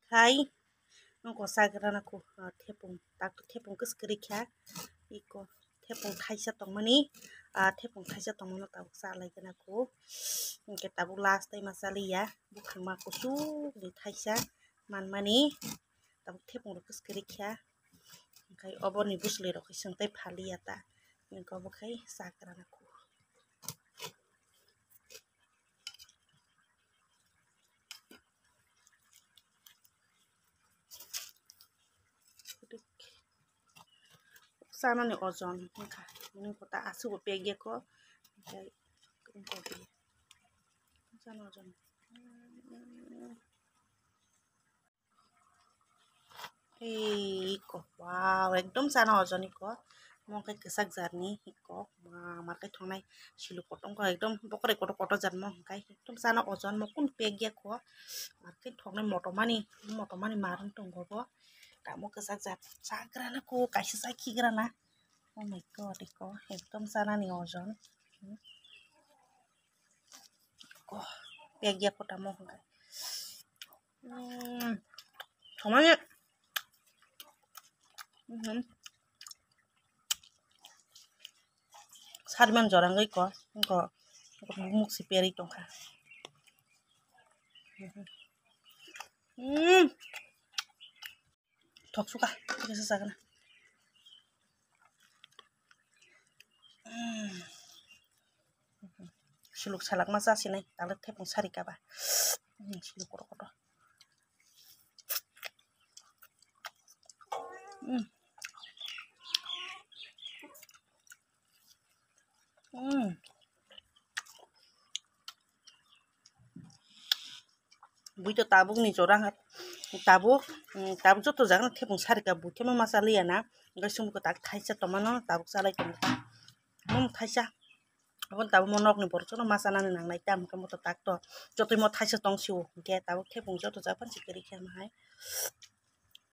Hai, nongko sagrana ku tepung tak tepung kesekerikya iko tepung thaisa tongmani tepung thaisa tongmano tabuk salaikan aku ingke tabuk last time masali ya bukan makusu di thaisa manmani tabuk tepung kesekerikya kai obor ni busle ro kisang tai phali ata ingko bukai sagrana ku sana ni ozon ka ini kota asu pege ko kai ko bi sana ozon iko wow ekdom sana ozon iko mongkai kesak jarni iko markai thongnai silu potong ko ekdom bokore koto jarmo kai ekdom sana ozon mokun pege ko markai thongnai motomani marung tonggo bo kamu kesak jar sagrana ko kaisa sakigrana oh my god iko ekdom sana ni ozon ko pege ko tamo kai thomani sarman jorangai ko muk siperi tongka thok suka kesa sagana siluk salak masa sinai talet tepung sari kaba siluk koto buito tabuk ni jorang tabuk joto jagana tepung sari ka buitema masali ya na ngai sumko tak thaisa tomano tabuk salai ko mom thaisa abon tabu monok ni borjono masana ni nangnai tam ka moto tak to jotoi mo thaisa tongsiu ke tabuk tepung joto japan sikeri khem hai